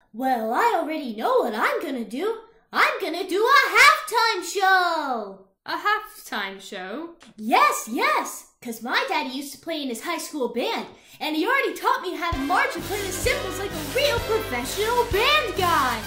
Well, I already know what I'm gonna do. I'm gonna do a halftime show! A halftime show? Yes, 'cause my daddy used to play in his high school band, and he already taught me how to march and play the cymbals like a real professional band guy.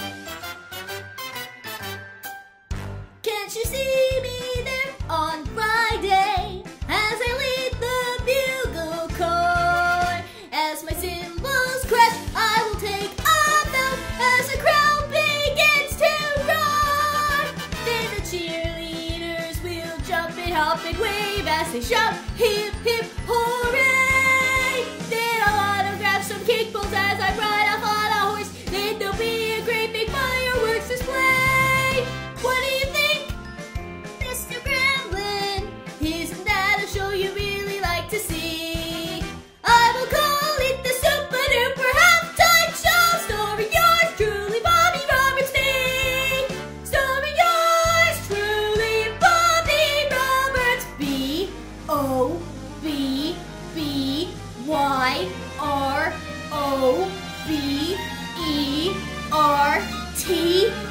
Can't you see me there on Friday as I lead the bugle corps? As my cymbals crash, I will take a bow as the crowd begins to roar. Then the cheerleaders will jump and hop and wave as they shout, hip, hip, hooray! Then I'll autograph some cake poles as I ride off on a horse. Then there'll be a great big fireworks display. What do you think, Mr. Gremlin? Isn't that a show you really like to see? I will call it the Super Duper Halftime Show, starring yours truly, Bobby Roberts B. Starring yours truly, Bobby Roberts B. O-B-B-Y-R-O-B-E-R-T